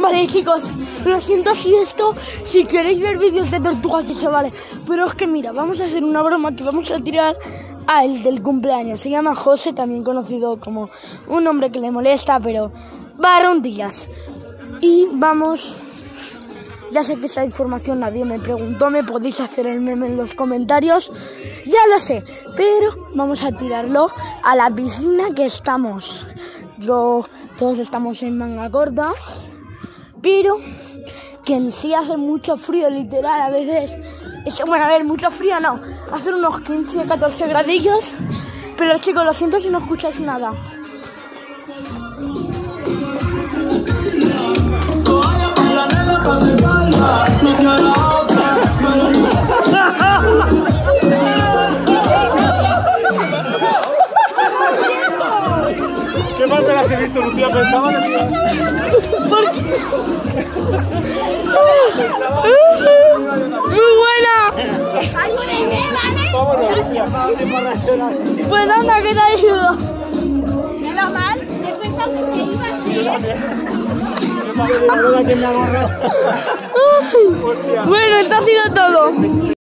Vale, chicos, lo siento si queréis ver vídeos de tortugas eso vale. Pero es que mira, vamos a hacer una broma que vamos a tirar a el del cumpleaños. Se llama José, también conocido como un hombre que le molesta, pero va a rondillas. Y vamos... Ya sé que esa información nadie me preguntó, me podéis hacer el meme en los comentarios, ya lo sé, pero vamos a tirarlo a la piscina que estamos. Todos estamos en manga corta, pero que en sí hace mucho frío, literal, a veces, bueno, a ver, mucho frío no, hace unos 15 o 14 gradillos, pero chicos, lo siento si no escucháis nada. ¿Qué más me las he visto, Lucía? Pensaba que... ¡Muy buena! Vámonos, Lucía. Pues anda, que te ayudo. Menos mal, he pensado que me iba así. Que me agarró. Bueno, esto ha sido todo.